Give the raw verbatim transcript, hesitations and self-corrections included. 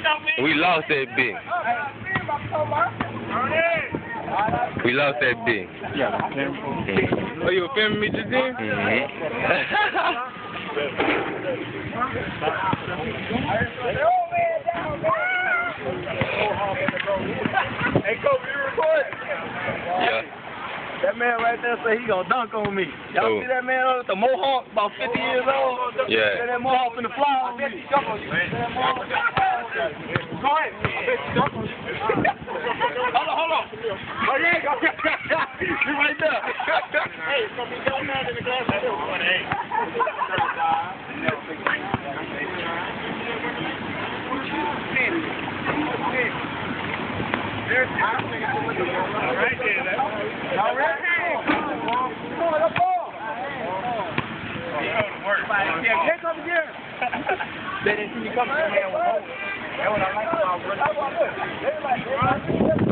We lost that bitch. We lost that bitch. Yeah. Mm-hmm. Oh, you were filming me just then? Mm-hmm. Hey, Kobe, you recording? Yeah. That man right there said he gonna dunk on me. Y'all Who? see that man with the mohawk, about fifty years old? Yeah. That mohawk finna fly on me. That mohawk finna fly on me. Go ahead. Hold on, hold on. Oh, yeah, go. You right there. Hey, it's gonna be going down in the glass. Hey. There's time. All right, then. All right. Come on, let's go. You go to work. Yeah, can't come here. They didn't see me coming. That's what I like about